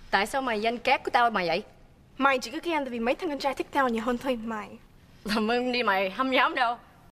Tại sao mày danh cát của tao mà vậy? Mày chỉ cứ ghen tại vì mấy thằng con trai thích tao nhiều hơn thôi mày. Làm ơn đi mày, không dám đâu.